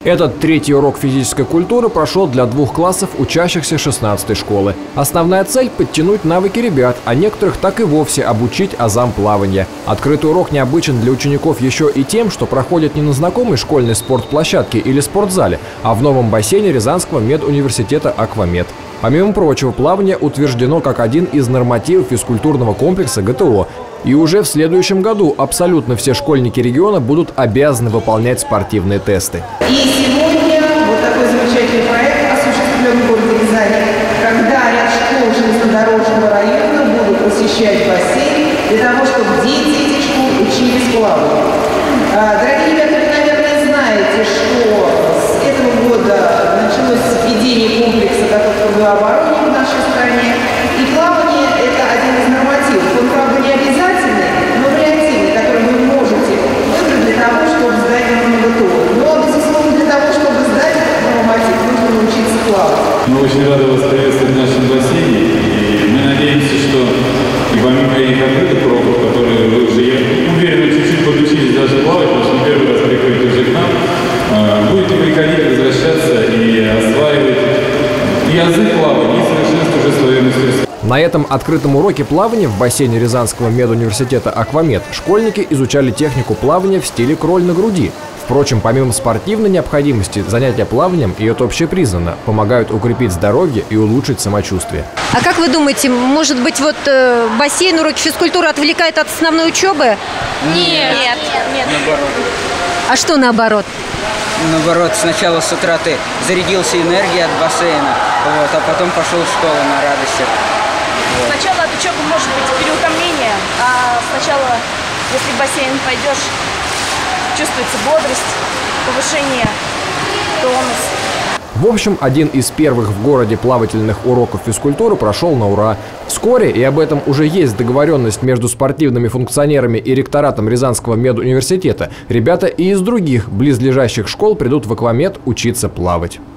Этот третий урок физической культуры прошел для 2 классов, учащихся 16-й школы. Основная цель – подтянуть навыки ребят, а некоторых так и вовсе обучить азам плавания. Открытый урок необычен для учеников еще и тем, что проходит не на знакомой школьной спортплощадке или спортзале, а в новом бассейне Рязанского медуниверситета «Аквамед». Помимо прочего, плавание утверждено как один из нормативов физкультурного комплекса ГТО. И уже в следующем году абсолютно все школьники региона будут обязаны выполнять спортивные тесты. И сегодня вот такой замечательный проект осуществлен в городе Рязани, когда ряд школ железнодорожного района будут посещать бассейн для того, чтобы дети этих школ учились плаванию. Дорогие ребята, вы, наверное, знаете, что с этого года началось введение комплекса готового оборудования в нашей стране. И плавание – это один из нормативов. Он, правда, не обязательный, но вариативный, который вы можете выбрать для того, чтобы сдать на ГТО. Но, безусловно, для того, чтобы сдать этот норматив, нужно научиться плавать. Мы очень рады вас приветствовать в нашем бассейне. И мы надеемся, что и помимо этих открытых уроков, которые вы уже, я уверен, чуть-чуть подучились даже плавать, потому что первый раз приходите уже к нам, будете приходить, возвращаться и осваивать и азы плавания, и совершенствовать уже свое мастерство. На этом открытом уроке плавания в бассейне Рязанского медуниверситета «Аквамед» школьники изучали технику плавания в стиле кроль на груди. Впрочем, помимо спортивной необходимости, занятия плаванием, и это общепризнанно, помогают укрепить здоровье и улучшить самочувствие. А как вы думаете, может быть, вот бассейн, уроки физкультуры отвлекает от основной учебы? Нет. Наоборот. А что наоборот? Наоборот, сначала с утра ты зарядился энергией от бассейна, вот, а потом пошел в школу на радостях. Вот. Сначала от учебы может быть переутомление, а сначала, если в бассейн пойдешь, чувствуется бодрость, повышение тонуса. В общем, один из первых в городе плавательных уроков физкультуры прошел на ура. Вскоре, и об этом уже есть договоренность между спортивными функционерами и ректоратом Рязанского медуниверситета, ребята и из других близлежащих школ придут в Аквамед учиться плавать.